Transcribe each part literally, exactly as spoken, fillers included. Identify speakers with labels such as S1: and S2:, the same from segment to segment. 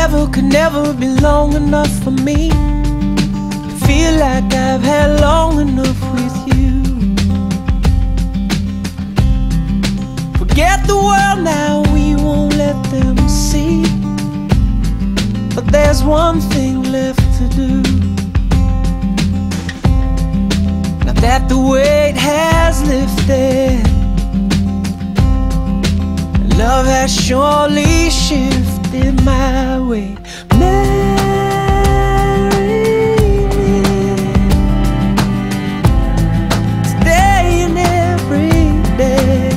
S1: Together could never be long enough for me to feel like I've had long enough with you. Forget the world now, we won't let them see. But there's one thing left to do. Now that the weight has lifted, love has surely shifted my way. Marry me today and every day.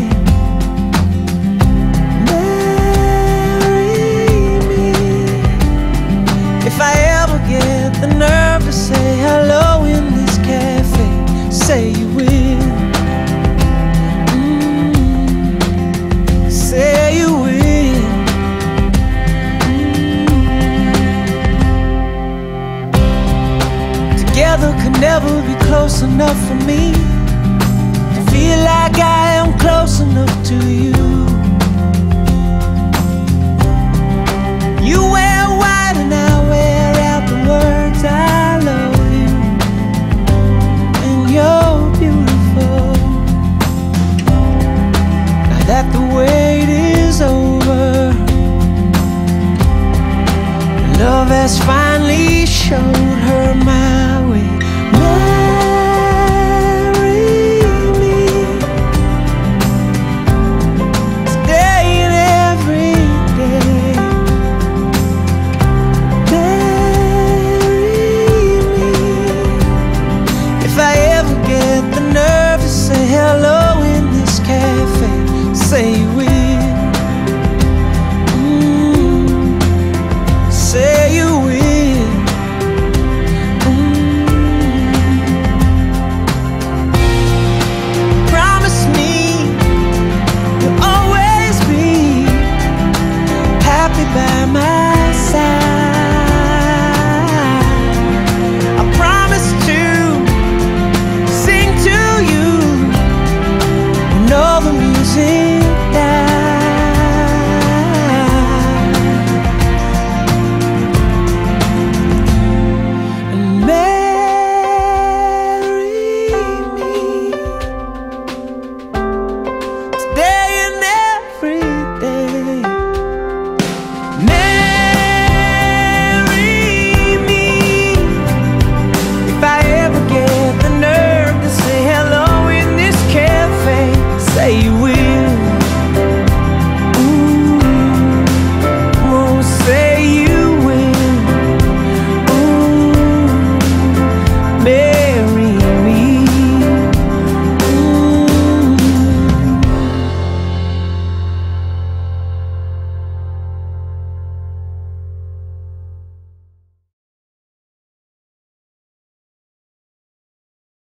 S1: Marry me if I ever get the nerve to say hello in this cafe. Say you will. Say you will. mm. Together could never be close enough for me to feel like I am close enough to you.